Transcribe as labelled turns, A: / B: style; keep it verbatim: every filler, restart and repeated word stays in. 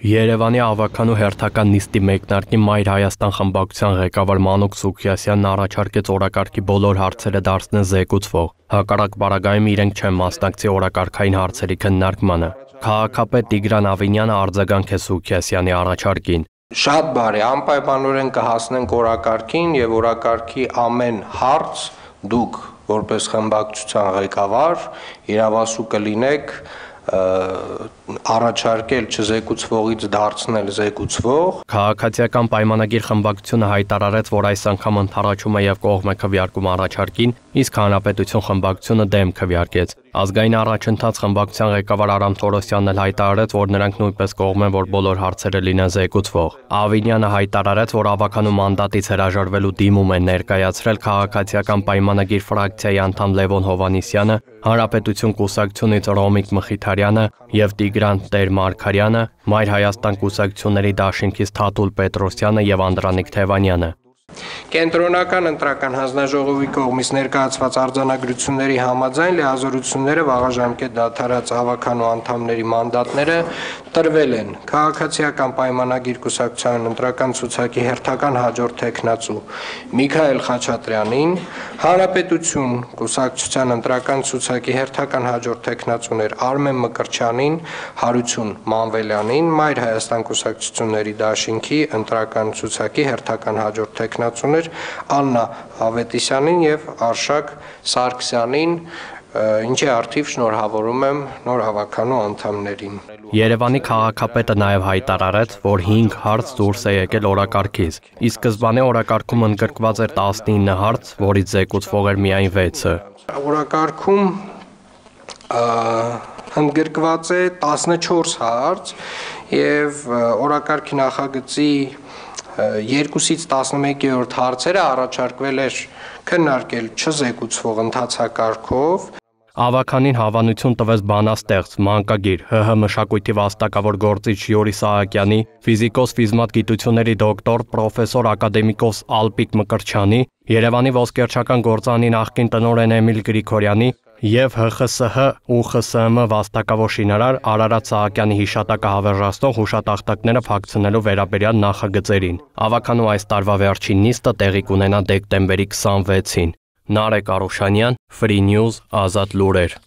A: Երևանի ավականու հերթական նիստի մեկնարկին Մայր Հայաստան խմբակցության ղեկավար Մանուկ Սուքիասյանն առաջարկեց օրակարգի բոլոր հարցերը դարձնել զեկուցվող, հակառակ պարագայում իրենք չեն մասնակցի օրակարգային հարցերի քննարկմանը։ Քաղաքապետ Տիգրան Ավինյանը արձագանք է Սուքիասյանի առաջարկին։
B: Շատ բարի, անպայմանորեն կհասնենք օրակարգին եւ օրակարգի ամեն հարց դուք որպես խմբակցության ղեկավար իրավասու կլինեք առաջարկել չզեկուցվողից դարձնել զեկուցվող։
A: Քաղաքացիական պայմանագիր խմբակցությունը հայտարարեց, որ այս անգամ ընդառաջում է եւ կողմ է քվեարկում առաջարկին, իսկ Հանրապետություն խմբակցությունը դեմ քվեարկեց։ Ազգային առաջընթաց խմբակցության ղեկավար Արամ Թորոսյանն էլ հայտարարեց, որ նրանք նույնպես կողմ են, որ բոլոր հարցերը լինեն զեկուցվող։ Ավինյանը հայտարարեց, որ ավականու մանդատից հրաժարվելու դիմում են ներկայացրել Քաղաքացիական պայմանագիր ֆրակցիայի անդամ Լևոն Հովհաննիսյանը, Հանրապետություն կուսակցությունից Ռոմիկ Մխիթարյանը եւ Տիգրան Տեր-Մարգարյանը, Մայր Հայաստան կուսակցությունների դաշինքից Թաթուլ Պետրոսյանը եւ Անդրանիկ Թևանյանը։
B: Կենտրոնական ընտրական հանձնաժողովի կողմից ներկայացված արձանագրությունների համաձայն լիազորությունները վաղաժամկետ դադարած ավականու անդամների մանդատները տրվել են Քաղաքացիական պայմանագիր կուսակցության ընտրական ցուցակի հերթական հաջորդ տեխնացու Միքայել Խաչատրյանին, Հանրապետություն կուսակցության ընտրական ցուցակի հերթական հաջորդ տեխնացուներ Արմեն Մկրտչյանին, Հարություն Մանվելյանին, Մայր Հայաստան կուսակցությունների դաշինքի ընտրական ցուցակի հերթական հաջորդ տեխնացուներ Աննա Ավետիսյանին եւ Արշակ Սարգսյանին, ինչի արդիվ շնորհավորում եմ նոր ավականու անդամներին։
A: Երևանի քաղաքապետը նաև հայտարարեց, որ հինգ հարց դուրս է եկել օրակարգից, իսկ սկզբանե օրակարգում ընդգրկված էր տասնինը հարց, որից զեկուցվող էր միայն վեցը։
B: Օրակարգում ընդգրկված է տասնչորս հարց եւ օրակարգի նախագծի երկուսից տասնմեկերորդ հարցերը առաջարկվել էր քննարկել չզեկուցվող ընթացակարգով։
A: Ավականին հավանություն տվեց բանաստեղծ, մանկագիր, ՀՀ մշակույթի վաստակավոր գործիչ Յուրի Սահակյանի, ֆիզիկոս ֆիզմատ գիտությունների դոկտոր, պրոֆեսոր ակադեմիկոս Ալպիկ Մկրտչյանի, Երևանի ոսկերչական գործանի նախկին տնօրեն Էմիլ Գրիգորյանի եւ ՀԽՍՀ ու ԽՍՀՄ վաստակավոր շինարար Արարատ Սահակյանի հիշատակը հավերժացնող հուշատախտակները փակցնելու վերաբերյալ նախագծերին։ Ավականու այս տարվա վերջին նիստը տեղի կունենա դեկտեմբերի քսանվեցին։ Նարեկ Արուշանյան, Free News, Ազատ լուրեր։